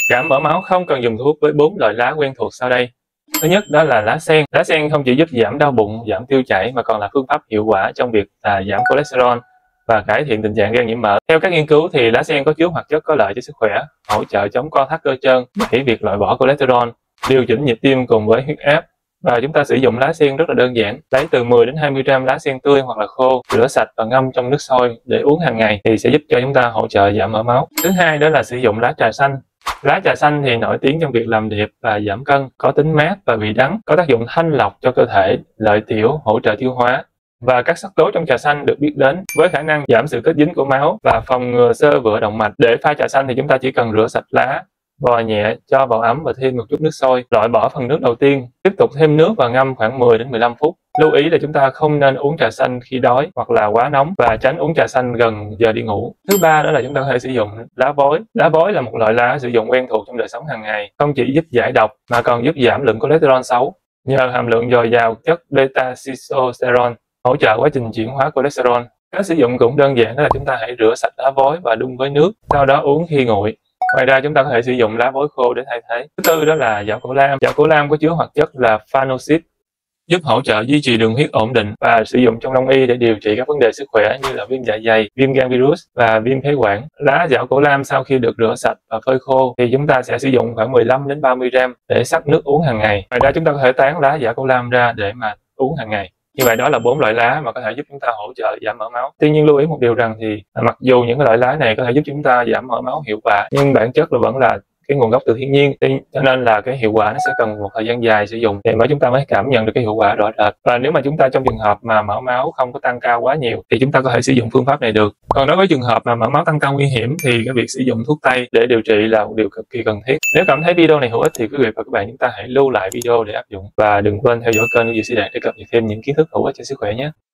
Giảm mỡ máu không cần dùng thuốc với 4 loại lá quen thuộc sau đây. Thứ nhất đó là lá sen. Lá sen không chỉ giúp giảm đau bụng, giảm tiêu chảy mà còn là phương pháp hiệu quả trong việc giảm cholesterol và cải thiện tình trạng gan nhiễm mỡ. Theo các nghiên cứu thì lá sen có chứa hoạt chất có lợi cho sức khỏe, hỗ trợ chống co thắt cơ chân, đẩy việc loại bỏ cholesterol, điều chỉnh nhịp tim cùng với huyết áp. Và chúng ta sử dụng lá sen rất là đơn giản, lấy từ 10 đến 20 gram lá sen tươi hoặc là khô, rửa sạch và ngâm trong nước sôi để uống hàng ngày thì sẽ giúp cho chúng ta hỗ trợ giảm mỡ máu. Thứ hai đó là sử dụng lá trà xanh. Lá trà xanh thì nổi tiếng trong việc làm đẹp và giảm cân, có tính mát và vị đắng, có tác dụng thanh lọc cho cơ thể, lợi tiểu, hỗ trợ tiêu hóa. Và các sắc tố trong trà xanh được biết đến với khả năng giảm sự kết dính của máu và phòng ngừa xơ vữa động mạch. Để pha trà xanh thì chúng ta chỉ cần rửa sạch lá, vò nhẹ, cho vào ấm và thêm một chút nước sôi, loại bỏ phần nước đầu tiên, tiếp tục thêm nước và ngâm khoảng 10 đến 15 phút. Lưu ý là chúng ta không nên uống trà xanh khi đói hoặc là quá nóng và tránh uống trà xanh gần giờ đi ngủ. Thứ ba đó là chúng ta có thể sử dụng lá vối. Lá vối là một loại lá sử dụng quen thuộc trong đời sống hàng ngày, không chỉ giúp giải độc mà còn giúp giảm lượng cholesterol xấu nhờ hàm lượng dồi dào chất beta-isosterol, hỗ trợ quá trình chuyển hóa cholesterol. Cách sử dụng cũng đơn giản, đó là chúng ta hãy rửa sạch lá vối và đun với nước, sau đó uống khi nguội. Ngoài ra chúng ta có thể sử dụng lá vối khô để thay thế. Thứ tư đó là giảo cổ lam. Giảo cổ lam có chứa hoạt chất là phanocid, giúp hỗ trợ duy trì đường huyết ổn định và sử dụng trong đông y để điều trị các vấn đề sức khỏe như là viêm dạ dày, viêm gan virus và viêm phế quản. Lá giảo cổ lam sau khi được rửa sạch và phơi khô thì chúng ta sẽ sử dụng khoảng 15 đến 30 gram để sắc nước uống hàng ngày. Ngoài ra chúng ta có thể tán lá giảo cổ lam ra để mà uống hàng ngày. Như vậy đó là 4 loại lá mà có thể giúp chúng ta hỗ trợ giảm mỡ máu. Tuy nhiên lưu ý một điều rằng thì mặc dù những cái loại lá này có thể giúp chúng ta giảm mỡ máu hiệu quả, nhưng bản chất là vẫn là cái nguồn gốc từ thiên nhiên, cho nên là cái hiệu quả nó sẽ cần một thời gian dài sử dụng để mà chúng ta mới cảm nhận được cái hiệu quả rõ rệt. Và nếu mà chúng ta trong trường hợp mà mỡ máu không có tăng cao quá nhiều thì chúng ta có thể sử dụng phương pháp này được. Còn đối với trường hợp mà mỡ máu tăng cao nguy hiểm thì cái việc sử dụng thuốc tây để điều trị là một điều cực kỳ cần thiết. Nếu cảm thấy video này hữu ích thì quý vị và các bạn chúng ta hãy lưu lại video để áp dụng và đừng quên theo dõi kênh của Dược Sĩ Đạt để cập nhật thêm những kiến thức hữu ích cho sức khỏe nhé.